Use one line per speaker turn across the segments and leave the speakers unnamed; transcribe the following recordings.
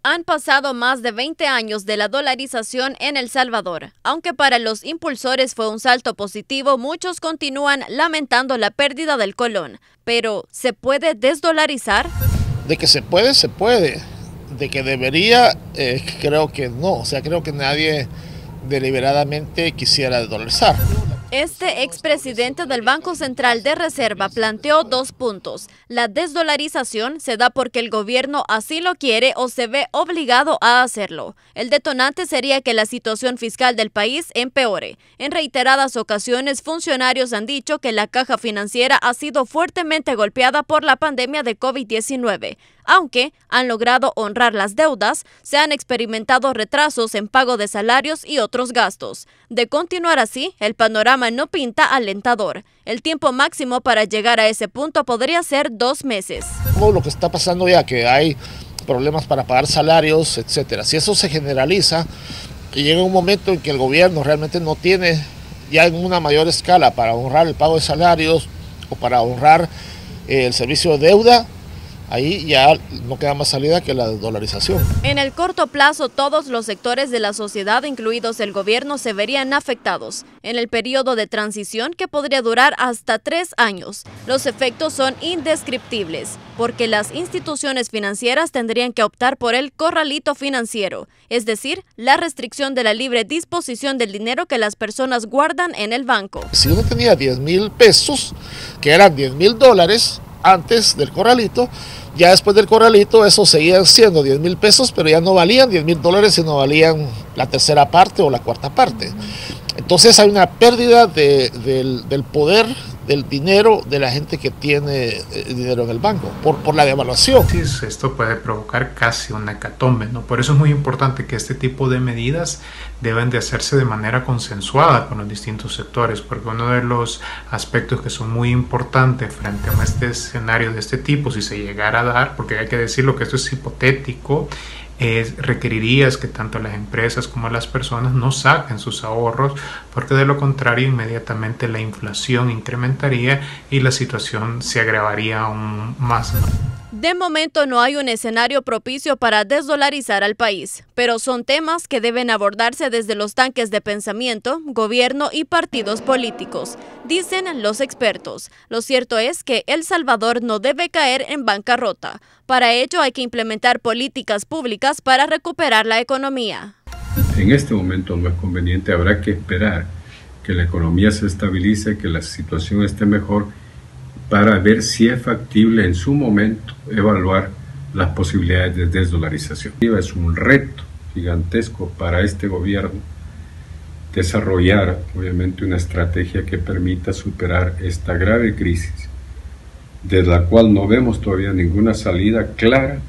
Han pasado más de 20 años de la dolarización en El Salvador. Aunque para los impulsores fue un salto positivo, muchos continúan lamentando la pérdida del colón. Pero, ¿se puede desdolarizar?
De que se puede, se puede. De que debería, creo que no. O sea, creo que nadie deliberadamente quisiera desdolarizar.
Este expresidente del Banco Central de Reserva planteó 2 puntos. La desdolarización se da porque el gobierno así lo quiere o se ve obligado a hacerlo. El detonante sería que la situación fiscal del país empeore. En reiteradas ocasiones, funcionarios han dicho que la caja financiera ha sido fuertemente golpeada por la pandemia de COVID-19. Aunque han logrado honrar las deudas, se han experimentado retrasos en pago de salarios y otros gastos. De continuar así, el panorama no pinta alentador. El tiempo máximo para llegar a ese punto podría ser 2 meses.
Todo lo que está pasando ya, que hay problemas para pagar salarios, etcétera. Si eso se generaliza y llega un momento en que el gobierno realmente no tiene ya en una mayor escala para honrar el pago de salarios o para honrar el servicio de deuda, ahí ya no queda más salida que la desdolarización.
En el corto plazo, todos los sectores de la sociedad, incluidos el gobierno, se verían afectados. En el periodo de transición, que podría durar hasta 3 años, los efectos son indescriptibles, porque las instituciones financieras tendrían que optar por el corralito financiero, es decir, la restricción de la libre disposición del dinero que las personas guardan en el banco.
Si uno tenía 10,000 pesos, que eran 10,000 dólares, antes del corralito, ya después del corralito eso seguían siendo 10,000 pesos, pero ya no valían 10,000 dólares, sino valían la tercera parte o la cuarta parte. Entonces hay una pérdida del poder, del dinero de la gente que tiene dinero en el banco, por la devaluación.
Sí, esto puede provocar casi una hecatombe, ¿no? Por eso es muy importante que este tipo de medidas deben de hacerse de manera consensuada con los distintos sectores, porque uno de los aspectos que son muy importantes frente a este escenario de este tipo, si se llegara a dar, porque hay que decirlo que esto es hipotético, requerirías que tanto las empresas como las personas no saquen sus ahorros, porque de lo contrario inmediatamente la inflación incrementaría y la situación se agravaría aún más, ¿no?
De momento no hay un escenario propicio para desdolarizar al país, pero son temas que deben abordarse desde los tanques de pensamiento, gobierno y partidos políticos, dicen los expertos. Lo cierto es que El Salvador no debe caer en bancarrota. Para ello hay que implementar políticas públicas para recuperar la economía.
En este momento no es conveniente, habrá que esperar que la economía se estabilice, que la situación esté mejor, para ver si es factible en su momento evaluar las posibilidades de desdolarización. Es un reto gigantesco para este gobierno desarrollar, obviamente, una estrategia que permita superar esta grave crisis, de la cual no vemos todavía ninguna salida clara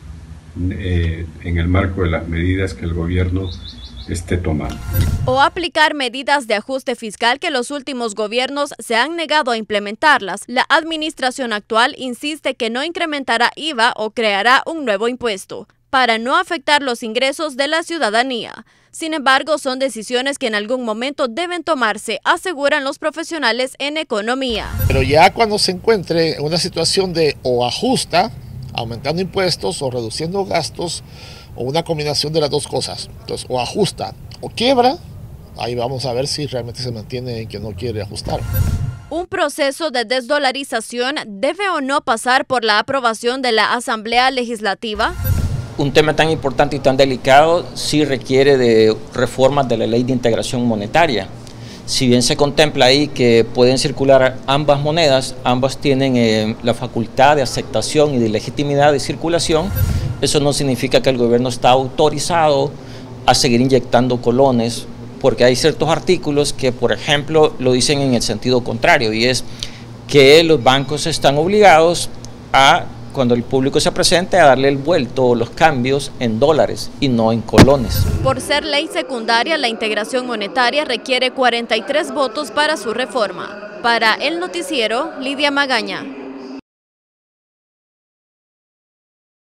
en el marco de las medidas que el gobierno esté tomando.
O aplicar medidas de ajuste fiscal que los últimos gobiernos se han negado a implementarlas. La administración actual insiste que no incrementará IVA o creará un nuevo impuesto, para no afectar los ingresos de la ciudadanía. Sin embargo, son decisiones que en algún momento deben tomarse, aseguran los profesionales en economía.
Pero ya cuando se encuentre en una situación de o ajusta, aumentando impuestos o reduciendo gastos, o una combinación de las dos cosas, entonces o ajusta o quiebra, ahí vamos a ver si realmente se mantiene en que no quiere ajustar.
¿Un proceso de desdolarización debe o no pasar por la aprobación de la Asamblea Legislativa?
Un tema tan importante y tan delicado sí requiere de reformas de la Ley de Integración Monetaria. Si bien se contempla ahí que pueden circular ambas monedas, ambas tienen la facultad de aceptación y de legitimidad de circulación, eso no significa que el gobierno está autorizado a seguir inyectando colones, porque hay ciertos artículos que, por ejemplo, lo dicen en el sentido contrario, y es que los bancos están obligados a, cuando el público se presente, a darle el vuelto o los cambios en dólares y no en colones.
Por ser ley secundaria, la integración monetaria requiere 43 votos para su reforma. Para El Noticiero, Lidia Magaña.